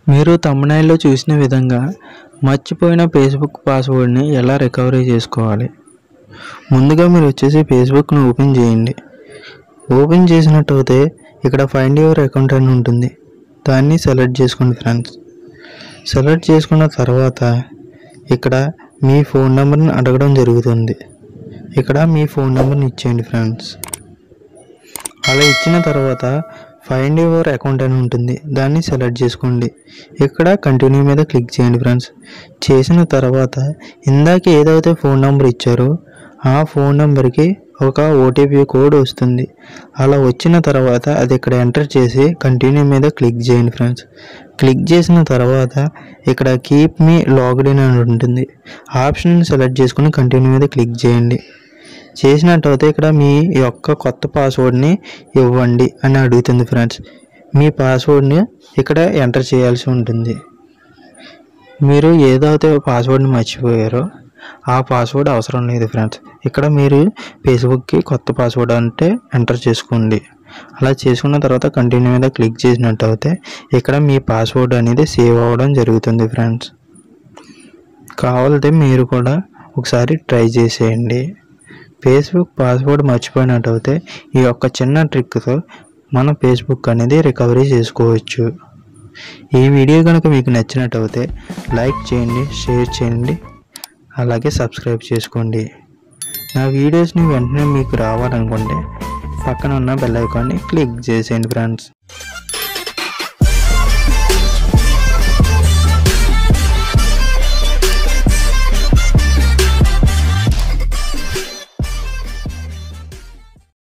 మీరు థంబ్‌నెయిల్‌లో చూసిన విధంగా మర్చిపోయిన ఫేస్‌బుక్ పాస్వర్డ్‌ని ఎలా రికవరీ చేసుకోవాలి? ముందుగా మీరు వచ్చేసి ఫేస్‌బుక్‌ని ఓపెన్ చేయండి. ఓపెన్ చేసినట్టయితే ఇక్కడ ఫైండ్ యువర్ అకౌంట్ అని ఉంటుంది. దాన్ని సెలెక్ట్ చేసుకోండి ఫ్రెండ్స్. సెలెక్ట్ చేసుకున్న తర్వాత ఇక్కడ మీ ఫోన్ నెంబర్‌ని అడగడం జరుగుతుంది. ఇక్కడ మీ ఫోన్ నెంబర్‌ని ఇచ్చేయండి ఫ్రెండ్స్. అలా ఇచ్చిన తర్వాత ఫైండ్ యువర్ అకౌంట్ అని ఉంటుంది. దాన్ని సెలెక్ట్ చేసుకోండి. ఇక్కడ కంటిన్యూ మీద క్లిక్ చేయండి ఫ్రెండ్స్. చేసిన తర్వాత ఇందాక ఏదైతే ఫోన్ నెంబర్ ఇచ్చారో ఆ ఫోన్ నెంబర్కి ఒక ఓటీపీ కోడ్ వస్తుంది. అలా వచ్చిన తర్వాత అది ఇక్కడ ఎంటర్ చేసి కంటిన్యూ మీద క్లిక్ చేయండి ఫ్రెండ్స్. క్లిక్ చేసిన తర్వాత ఇక్కడ కీప్ మీ లాగ్డ్ ఇన్ అని ఉంటుంది. ఆప్షన్ సెలెక్ట్ చేసుకుని కంటిన్యూ మీద క్లిక్ చేయండి. చేసినట్టయితే ఇక్కడ మీ యొక్క కొత్త పాస్వర్డ్ని ఇవ్వండి అని అడుగుతుంది ఫ్రెండ్స్. మీ పాస్వర్డ్ని ఇక్కడ ఎంటర్ చేయాల్సి ఉంటుంది. మీరు ఏదైతే పాస్వర్డ్ని మర్చిపోయారో ఆ పాస్వర్డ్ అవసరం లేదు ఫ్రెండ్స్. ఇక్కడ మీరు ఫేస్బుక్కి కొత్త పాస్వర్డ్ అంటే ఎంటర్ చేసుకోండి. అలా చేసుకున్న తర్వాత కంటిన్యూ మీద క్లిక్ చేసినట్టయితే ఇక్కడ మీ పాస్వర్డ్ అనేది సేవ్ అవ్వడం జరుగుతుంది ఫ్రెండ్స్. కావాలంటే మీరు కూడా ఒకసారి ట్రై చేసేయండి. ఫేస్బుక్ పాస్వర్డ్ మర్చిపోయినట్టయితే ఈ యొక్క చిన్న ట్రిక్తో మన ఫేస్బుక్ అనేది రికవరీ చేసుకోవచ్చు. ఈ వీడియో కనుక మీకు నచ్చినట్టయితే లైక్ చేయండి, షేర్ చేయండి, అలాగే సబ్స్క్రైబ్ చేసుకోండి. నా వీడియోస్ని వెంటనే మీకు రావాలనుకుంటే పక్కన ఉన్న బెల్ ఐకాన్ని క్లిక్ చేసేయండి ఫ్రెండ్స్.